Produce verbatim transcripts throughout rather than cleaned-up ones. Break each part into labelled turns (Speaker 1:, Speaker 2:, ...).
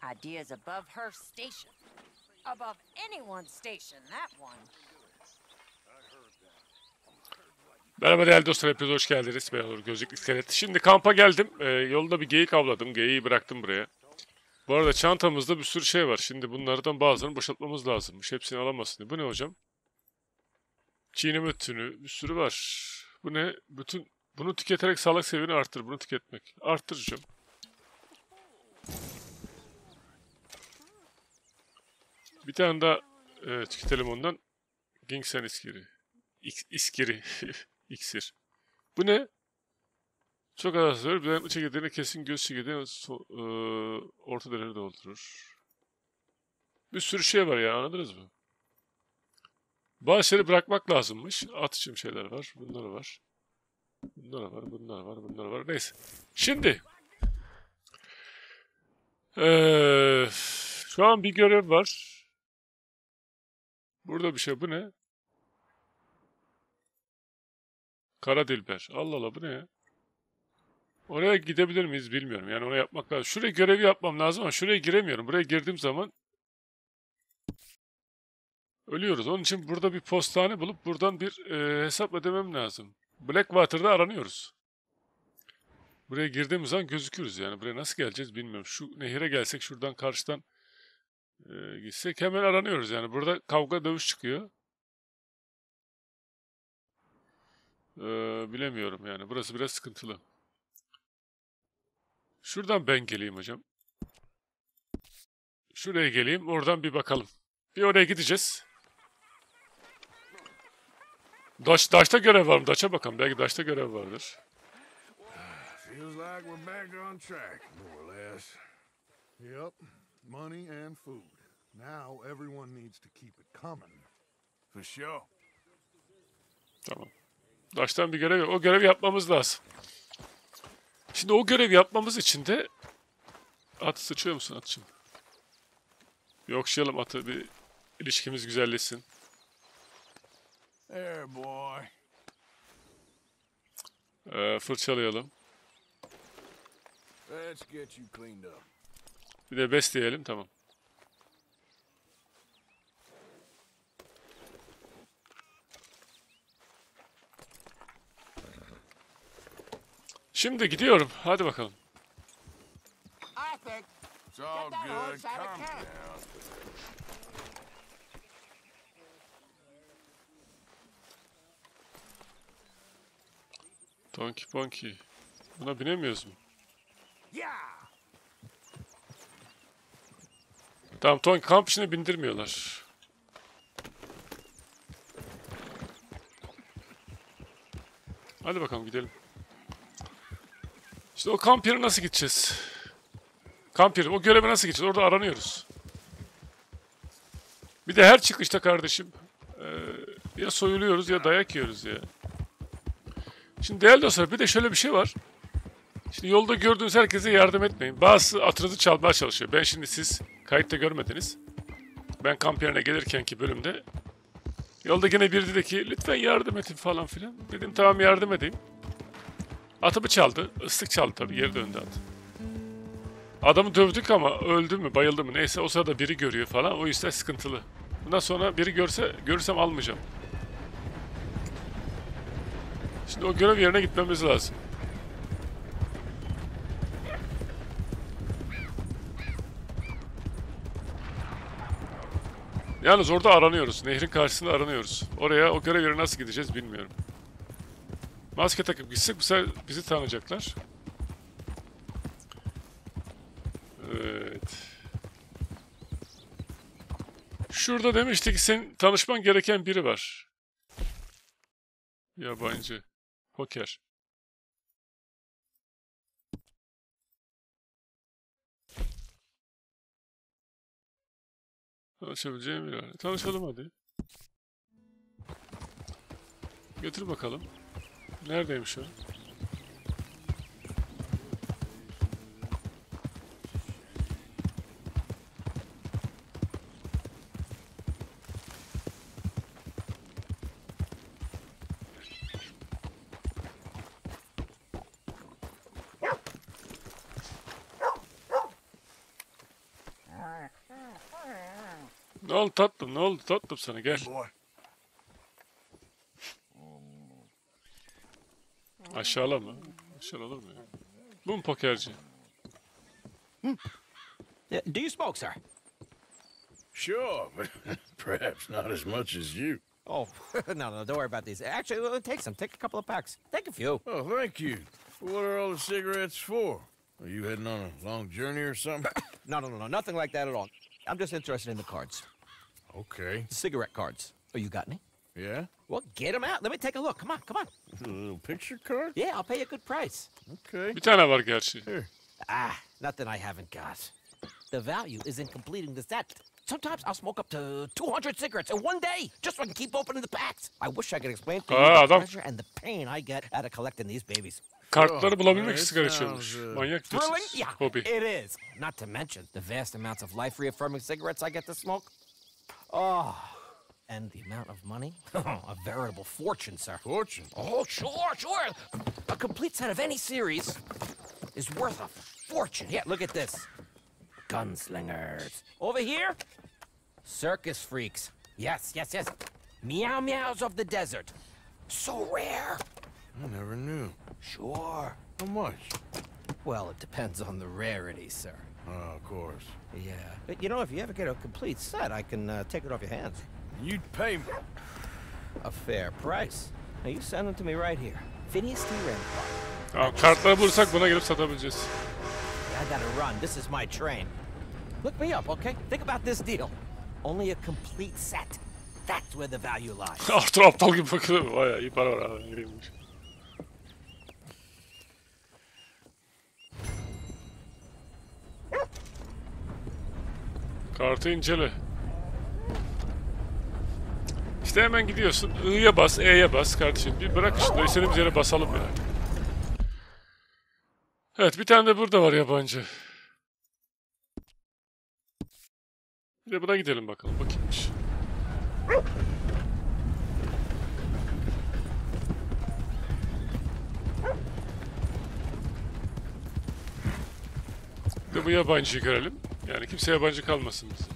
Speaker 1: Idea is above her station. Above anyone's station, that one.
Speaker 2: Merhaba değerli dostlar, hepiniz hoş geldiniz. Ben Onur Gözlüklü İskelet. Şimdi kampa geldim. Ee, yolda bir geyik avladım. Geyiği bıraktım buraya. Bu arada çantamızda bir sürü şey var. Şimdi bunlardan bazılarını boşaltmamız lazımmış. Hepsini alamazsın diye. Bu ne hocam? Çiğneme tünü. Bir sürü var. Bu ne? Bütün bunu tüketerek sağlık seviyeni arttır. Bunu tüketmek. Arttıracağım. Bir tane daha e, tüketelim ondan. Ginseng iskiri. İks, iskiri. İksir. Bu ne? Çok az var. Bir tane çekirdeğine kesin göz çekirdeğine so e, orta derece doldurur. Bir sürü şey var ya, anladınız mı? Bazı şeyleri bırakmak lazımmış. At için şeyler var. Bunlar var. Bunlar var. Bunlar var. Bunlar var. Neyse. Şimdi. Ee, şu an bir görev var. Burada bir şey. Bu ne? Kara Dilber. Allah Allah, bu ne ya? Oraya gidebilir miyiz bilmiyorum. Yani onu yapmak lazım. Şuraya görevi yapmam lazım ama şuraya giremiyorum. Buraya girdiğim zaman ölüyoruz. Onun için burada bir postane bulup buradan bir e, hesap ödemem lazım. Blackwater'da aranıyoruz. Buraya girdiğimiz zaman gözükürüz yani. Buraya nasıl geleceğiz bilmiyorum. Şu nehire gelsek, şuradan karşıdan e, gitsek hemen aranıyoruz yani. Burada kavga dövüş çıkıyor. E, bilemiyorum yani. Burası biraz sıkıntılı. Şuradan ben geleyim hocam. Şuraya geleyim. Oradan bir bakalım. Bir oraya gideceğiz. Daş, Daş'ta görev var mı? Daş'a bakalım. Belki Daş'ta görev vardır.
Speaker 3: Feels like we're back on track, more or less. Yep, money and food. Now everyone needs to keep it coming. For sure.
Speaker 2: Tamam. Daş'tan bir görev yok. O görevi yapmamız lazım. Şimdi o görevi yapmamız için de atı sıçıyor musun atçım? Bir okşayalım atı, bir ilişkimiz güzelleşsin.
Speaker 3: There, boy.
Speaker 2: Ee, fırçalayalım.
Speaker 3: Let's get you cleaned up.
Speaker 2: Bir de besleyelim, tamam. Şimdi gidiyorum. Hadi bakalım.
Speaker 3: It's all good. Calm down.
Speaker 2: Donkey Ponky. Buna binemiyoruz mu? Tamam, Tonki kamp içine bindirmiyorlar. Hadi bakalım gidelim. İşte o kamp yerine nasıl gideceğiz? Kamp yeri, o göreve nasıl gideceğiz? Orada aranıyoruz. Bir de her çıkışta kardeşim e, ya soyuluyoruz ya dayak yiyoruz ya. Şimdi değerli dostlar, bir de şöyle bir şey var. Şimdi yolda gördüğünüz herkese yardım etmeyin. Bazısı atınızı çalmaya çalışıyor. Ben şimdi, siz kayıtta görmediniz. Ben kamp yerine gelirkenki bölümde yolda gene biri dedi ki lütfen yardım edin falan filan. Dedim tamam, yardım edeyim. Atımı çaldı. Islık çaldı tabii. Geri döndü at. Adamı dövdük ama öldü mü, bayıldı mı neyse, o sırada biri görüyor falan. O yüzden sıkıntılı. Bundan sonra biri görse, görürsem almayacağım. Şimdi o görev yerine gitmemiz lazım. Yalnız orada aranıyoruz. Nehrin karşısında aranıyoruz. Oraya, o görev yerine nasıl gideceğiz bilmiyorum. Maske takıp gitsek bu sefer bizi tanıyacaklar. Evet. Şurada demiştik ki senin tanışman gereken biri var. Yabancı. Poker. Tanışabileceğim biri var. Tanışalım hadi. Götür bakalım. Neredeymiş o? Ne oldu tatlım? Ne oldu tatlım sana? Gel.
Speaker 3: Boy.
Speaker 2: Aşağılama. Aşağılanır mı ya? Bu mu pokerci?
Speaker 4: Uh, Do you smoke, sir?
Speaker 3: Sure, but perhaps not as much as you.
Speaker 4: Oh, no, no, don't worry about these. Actually, well, take some. Take a couple of packs. Take a few.
Speaker 3: Oh, thank you. What are all the cigarettes for? Are you heading on a long journey or something?
Speaker 4: No, no, no, no, nothing like that at all. I'm just interested in the cards.
Speaker 3: Okay.
Speaker 4: The cigarette cards. Oh, you got any?
Speaker 3: Yeah?
Speaker 4: Well, get them out. Let me take a look. Come on, come on.
Speaker 3: A little picture card?
Speaker 4: Yeah, I'll pay you a good price.
Speaker 3: Okay.
Speaker 2: Bir tane var gerçi.
Speaker 3: Here.
Speaker 4: Ah, nothing I haven't got. The value is in completing the set. Sometimes I'll smoke up to two hundred cigarettes in one day, just so I can keep opening the packs. I wish I could explain to you
Speaker 2: Ah,
Speaker 4: the
Speaker 2: adam-
Speaker 4: pleasure and the pain I get out of collecting these babies.
Speaker 2: Kartları bulabilmek için
Speaker 3: it
Speaker 2: sigara
Speaker 3: sounds,
Speaker 2: içiyormuş.
Speaker 3: uh,
Speaker 2: Manyak bir
Speaker 4: Thrilling? Yeah,
Speaker 2: hobi.
Speaker 4: it is. Not to mention the vast amounts of life-reaffirming cigarettes I get to smoke. Oh, and the amount of money. A veritable fortune, sir.
Speaker 3: Fortune.
Speaker 4: Oh, sure, sure. A complete set of any series is worth a fortune. Yeah, look at this. Gunslingers. Over here, circus freaks. Yes, yes, yes. Meow meows of the desert. So rare.
Speaker 3: I never knew.
Speaker 4: Sure.
Speaker 3: How much?
Speaker 4: Well, it depends on the rarity, sir.
Speaker 3: Oh, of course.
Speaker 4: Yeah. But, you know, if you ever get a complete set, I can uh, take it off your hands.
Speaker 3: You'd pay me.
Speaker 4: A fair price. Now, you send them to me right here. Phineas T. Rampart.
Speaker 2: Tamam, kartları bulursak buna gelip satabileceğiz.
Speaker 4: I gotta run. This is my train. Look me up, okay? Think about this deal. Only a complete set. That's where the value lies.
Speaker 2: Arthur aptal gibi bakıyor. Vay iyi para var abi. Gireymiş. Kartı incele. İşte hemen gidiyorsun. I'ya bas, E'ye bas kardeşim. Bir bırak işte. İstediğimiz yere basalım ya. Evet bir tane de burada var yabancı. Bir de buna gidelim bakalım. Bakayımmış. Bir de bu yabancıyı görelim. Yani kimse yabancı kalmasın bize.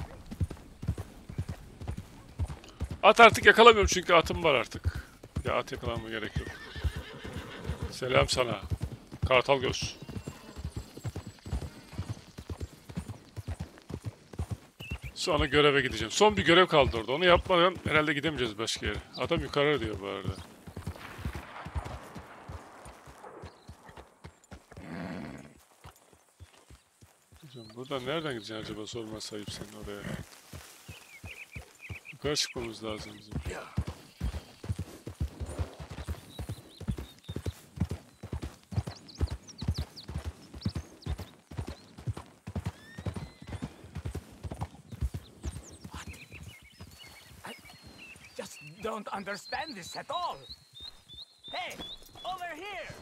Speaker 2: At artık yakalamıyorum çünkü atım var artık. Ya at yakalanma gerek yok. Selam sana. Kartal göz. Sonra göreve gideceğim. Son bir görev kaldı orada. Onu yapmadan herhalde gidemeyeceğiz başka yere. Adam yukarı diyor bu arada. Buradan nereden gideceksin acaba sorma sahip senin oraya. Yukarı çıkmamız lazım bizim.
Speaker 5: Just don't understand this at all. Hey, over here!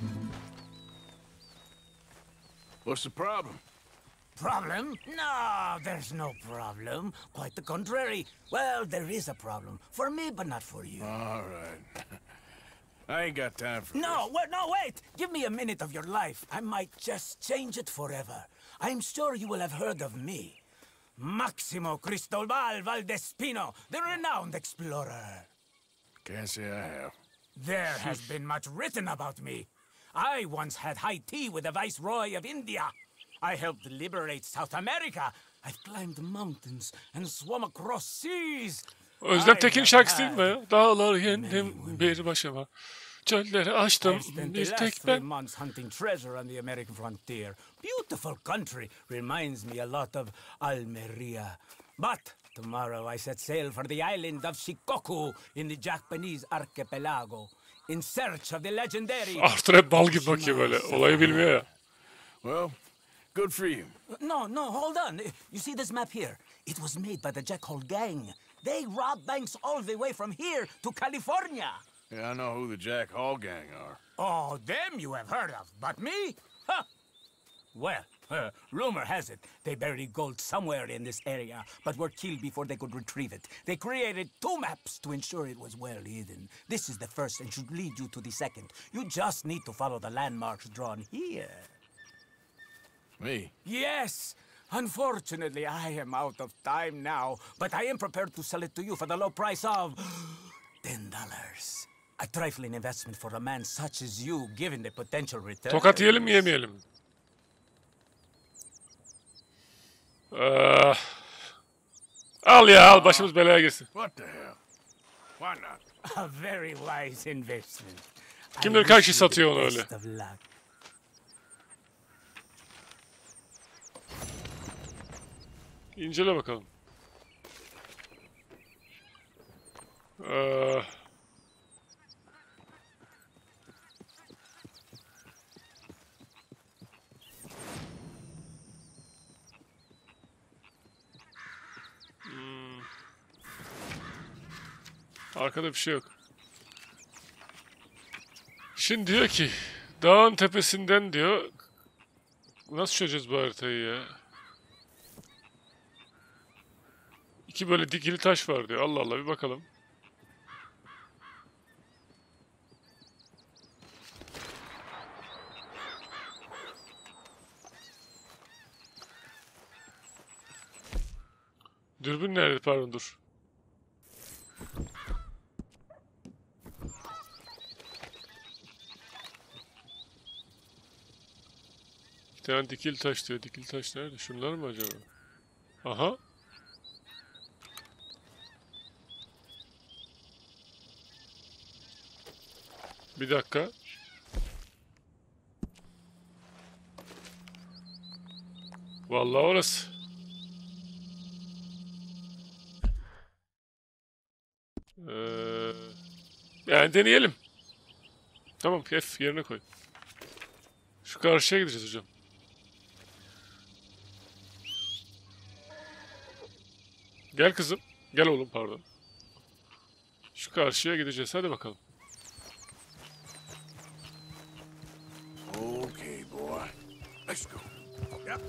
Speaker 3: What's the problem?
Speaker 5: Problem? No, there's no problem. Quite the contrary. Well, there is a problem. For me, but not for you.
Speaker 3: All right. I ain't got time for
Speaker 5: No, wait, no, wait! Give me a minute of your life. I might just change it forever. I'm sure you will have heard of me. Maximo Cristobal Valdespino, the renowned explorer.
Speaker 3: this. Can't say I have.
Speaker 5: There has been much written about me. I once had high tea with the Viceroy of India. I helped liberate South America. I've climbed mountains and swum across seas.
Speaker 2: Özlem
Speaker 5: I
Speaker 2: Tekin
Speaker 5: have
Speaker 2: şarkısı değil mi
Speaker 5: had
Speaker 2: ya? Dağlar yendim bir başıma. Çölleri açtım
Speaker 5: I've spent
Speaker 2: bir
Speaker 5: the last
Speaker 2: tek
Speaker 5: three
Speaker 2: ben.
Speaker 5: months hunting treasure on the American frontier. Beautiful country. Reminds me a lot of Almeria. But tomorrow I set sail for the island of Shikoku in the Japanese archipelago in search of the legendary...
Speaker 2: Arthur hep bal gibi bakıyor böyle. Olayı bilmiyor ya.
Speaker 3: Well, good for you.
Speaker 5: No, no, hold on. You see this map here? It was made by the Jack Hole gang. They rob banks all the way from here to California.
Speaker 3: Yeah, I know who the Jack Hall gang are.
Speaker 5: Oh, them you have heard of, but me? Huh. Well, uh, rumor has it they buried gold somewhere in this area, but were killed before they could retrieve it. They created two maps to ensure it was well hidden. This is the first and should lead you to the second. You just need to follow the landmarks drawn here.
Speaker 3: Me?
Speaker 5: Yes! Unfortunately, I am out of time now, but I am prepared to sell it to you for the low price of ten dollars. A trifling investment for a man such as you, given the potential return.
Speaker 2: Tokat yiyelim mi yemeyelim? Ee, al ya al başımız belaya girsin.
Speaker 3: What the hell? Why not?
Speaker 5: A very wise investment.
Speaker 2: Kim
Speaker 5: I
Speaker 2: bilir kaç
Speaker 5: wish
Speaker 2: kişi
Speaker 5: you the
Speaker 2: satıyor onu
Speaker 5: best
Speaker 2: öyle.
Speaker 5: of luck.
Speaker 2: İncele bakalım. Ee, hmm. Arkada bir şey yok. Şimdi diyor ki dağın tepesinden diyor, nasıl çözeceğiz bu haritayı ya? İki böyle dikili taş var diyor. Allah Allah bir bakalım. Dürbün nerede? Pardon dur. Bir tane dikili taş diyor. Dikili taş nerede? Şunlar mı acaba? Aha. Bir dakika. Vallahi orası. Ee, yani deneyelim. Tamam F yerine koy. Şu karşıya gideceğiz hocam. Gel kızım. Gel oğlum pardon. Şu karşıya gideceğiz. Hadi bakalım.
Speaker 3: Okay, boy. Let's go. Yep.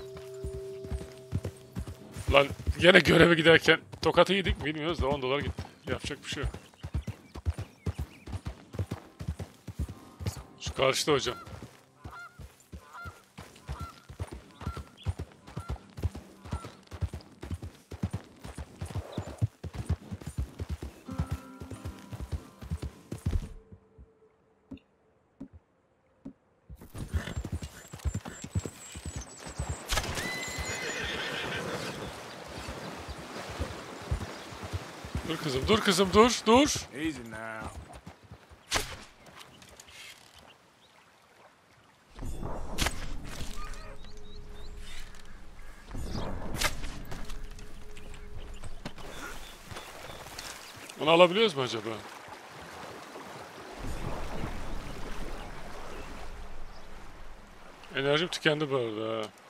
Speaker 2: Lan gene göreve giderken tokatı yedik mi bilmiyoruz da on dolar gitti. Yapacak bir şey yok. Şu karşıda hocam. Dur kızım, dur kızım, dur, dur.
Speaker 3: Easy now.
Speaker 2: Onu alabiliyoruz mu acaba? Enerjim tükendi bu arada. Ha.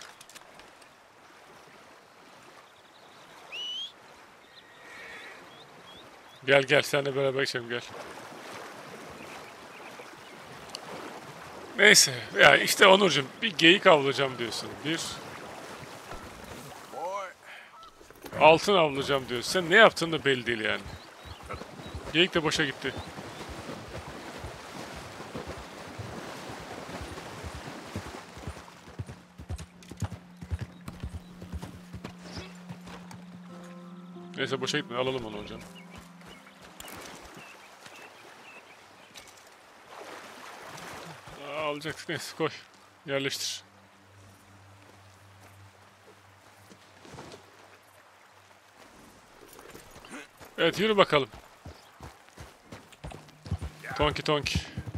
Speaker 2: Gel gel seninle beraber geçelim gel. Neyse ya işte Onurcuğum bir geyik avlayacağım diyorsun. Bir altın avlayacağım diyorsun. Sen ne yaptığın da belli değil yani. Geyik de boşa gitti. Neyse boşa gitme alalım onu hocam. Alacaktık neyse koy. Yerleştir. Evet yürü bakalım. Tonki tonki.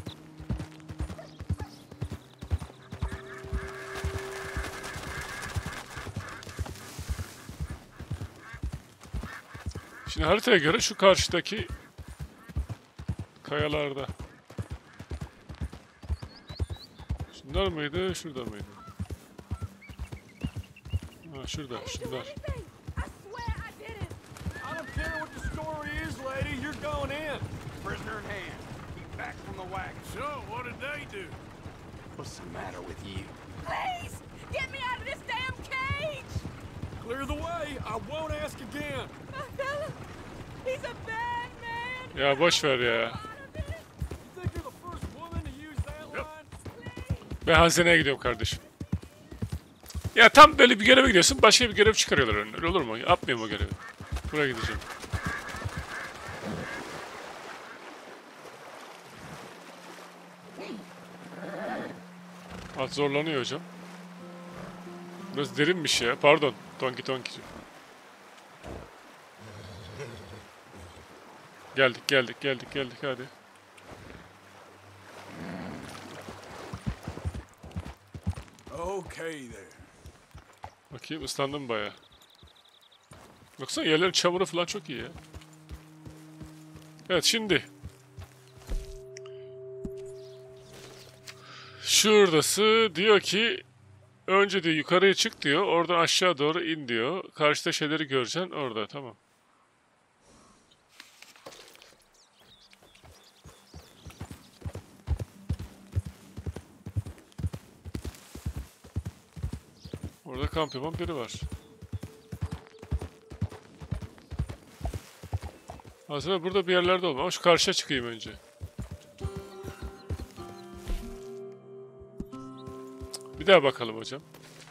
Speaker 2: Şimdi haritaya göre şu karşıdaki kayalarda. Şunlar mıydı? Şurada mıydı? Ha şurada, şunlar.
Speaker 3: I don't care what the story is, lady. You're going in. Prisoner in hand. Keep back from the wagon. So, what did they do? What's the matter with you?
Speaker 1: Please, get me out of this damn cage!
Speaker 3: Clear the way. I won't ask again.
Speaker 1: My fella, he's a bad man.
Speaker 2: Ya boş ver ya.
Speaker 3: You think you're the first woman to use that line?
Speaker 2: Ben hazineye gidiyorum kardeşim. Ya tam böyle bir göreve gidiyorsun, başka bir görev çıkarıyorlar önüne. Öyle olur mu? Yapmayayım o görevi. Buraya gideceğim. At zorlanıyor hocam. Biraz derinmiş ya. Pardon. Tonki tonki. Geldik geldik geldik geldik hadi.
Speaker 3: Okay there.
Speaker 2: Bakayım ıslandım bayağı. Baksana yerlerin çamuru falan çok iyi ya. Evet şimdi. Şuradası diyor ki önce diyor yukarıya çık diyor. Oradan aşağı doğru in diyor. Karşıda şeyleri göreceksin orada, tamam. Orada kamp yapan biri var. Aslında burada bir yerlerde olmalı ama şu karşıya çıkayım önce. Bir daha bakalım hocam.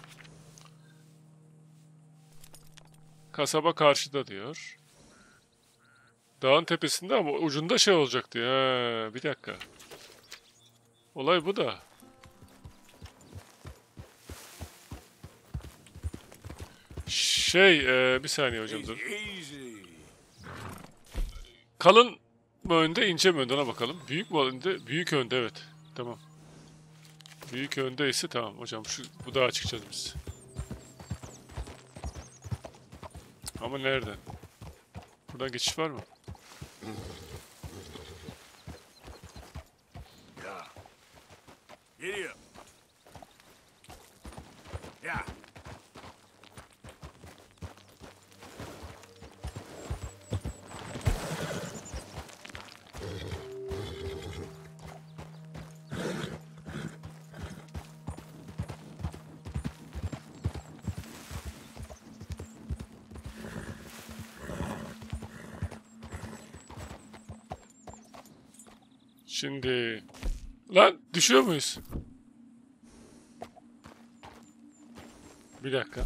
Speaker 2: Kasaba karşıda diyor. Dağın tepesinde ama ucunda şey olacak diyor. Ha, bir dakika. Olay bu da. Şey, e, bir saniye hocam dur.
Speaker 3: Easy.
Speaker 2: Kalın mı önde, ince mi önde ona bakalım. Büyük mü önde? Büyük önde, evet. Tamam. Büyük öndeyse tamam hocam, şu bu dağa çıkacağız biz. Ama nereden? Buradan geçiş var mı?
Speaker 3: Yeah. Giddy up. Yeah.
Speaker 2: Şimdi... Lan düşüyor muyuz? Bir dakika.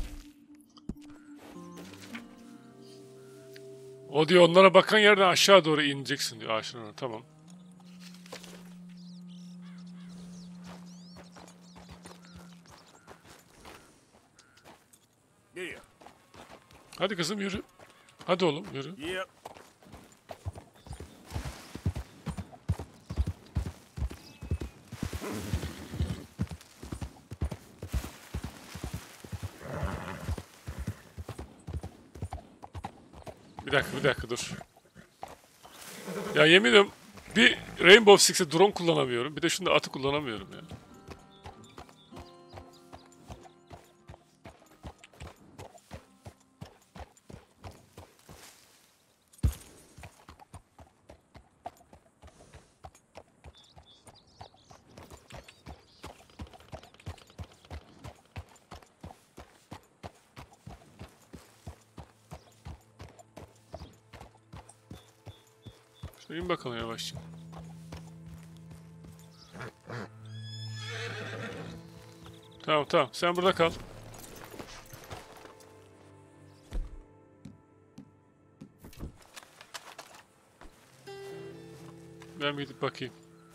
Speaker 2: O diyor onlara bakan yerden aşağı doğru ineceksin diyor. Ağaçın oraya, tamam.
Speaker 3: Giddy up.
Speaker 2: Hadi kızım yürü. Hadi oğlum yürü.
Speaker 3: Yep.
Speaker 2: Bir dakika bir dakika dur. Ya yemin ediyorum bir Rainbow Six'e drone kullanamıyorum. Bir de şunda atı kullanamıyorum ya. Şuna in bakalım yavaşça. Tamam tamam sen burada kal. Ben bir gidip bakayım.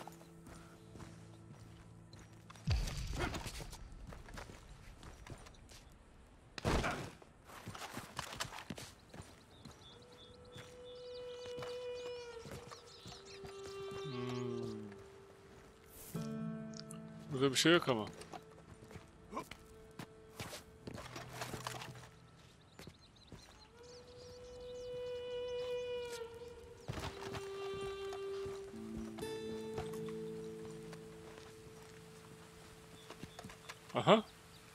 Speaker 2: Hmm. Burada bir şey yok ama. Aha.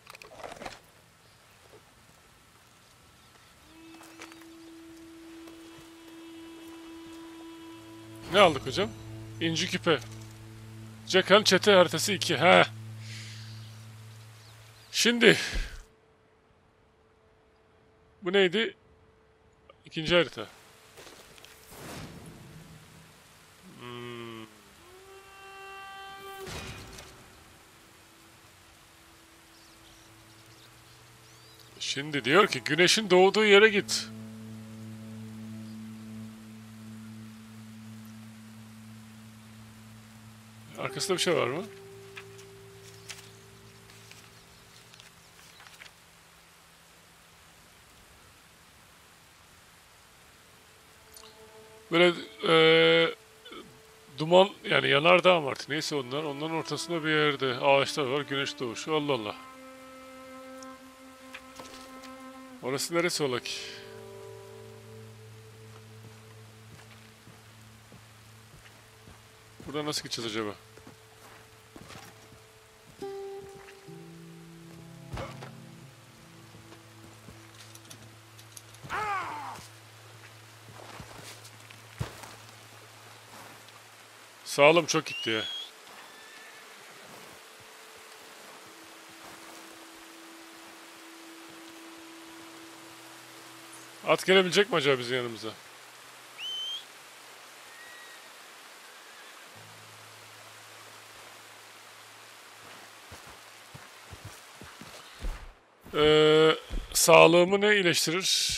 Speaker 2: Ne aldık hocam? İnci küpe. Jackal'ın çete haritası iki. He. Şimdi. Bu neydi? İkinci harita. Hmm. Şimdi diyor ki güneşin doğduğu yere git. Arkasında bir şey var mı? Böyle eee, duman yani yanardağ mı artık neyse onlar. Onların ortasında bir yerde ağaçlar var. Güneş doğuşu. Allah Allah. Orası neresi ola ki? Buradan nasıl gideceğiz acaba? Sağlım çok gitti ya. At gelebilecek mi acaba bizim yanımıza? Ee, sağlığımı ne iyileştirir?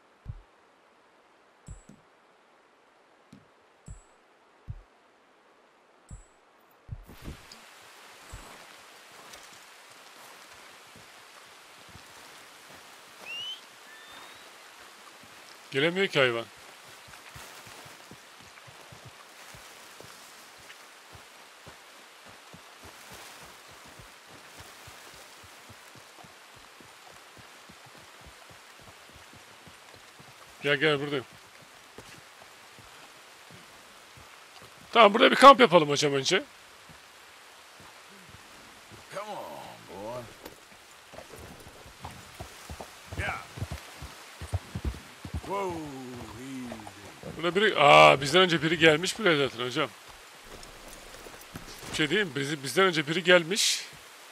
Speaker 2: Gelemiyor ki hayvan. Gel gel buradayım. Tamam burada bir kamp yapalım hocam önce.
Speaker 3: Come on, boy. Yeah. Whoa, easy.
Speaker 2: Burada biri... Aa bizden önce biri gelmiş buraya zaten hocam. Bir şey diyeyim mi? Bizi- Bizden önce biri gelmiş.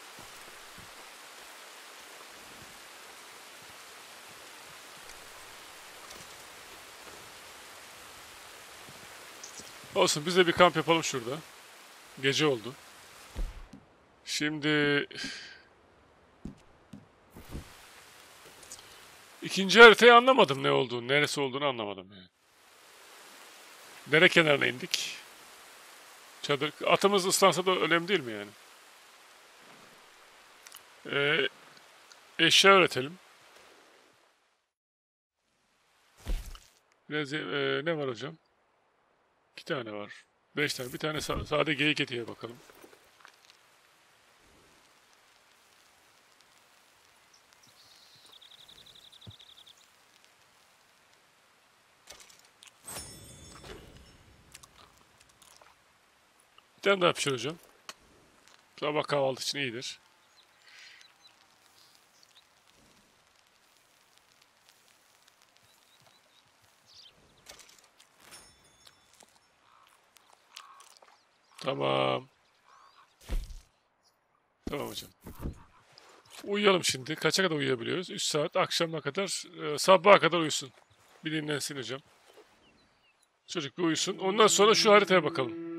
Speaker 2: Olsun biz de bir kamp yapalım şurada. Gece oldu. Şimdi... İkinci haritayı anlamadım ne olduğunu, neresi olduğunu anlamadım yani. Dere kenarına indik. Çadır, atımız ıslansa da önemli değil mi yani? Ee, eşya üretelim. Biraz, e, ne var hocam? İki tane var. Beş tane. Bir tane sa- sade geyik etiye bakalım. Bir tane daha pişir hocam. Sabah kahvaltı için iyidir. Tamam. Tamam hocam. Uyuyalım şimdi. Kaça kadar uyuyabiliyoruz? üç saat. Akşama kadar, e, sabaha kadar uyusun. Bir dinlensin hocam. Çocuk bir uyusun. Ondan sonra şu haritaya bakalım.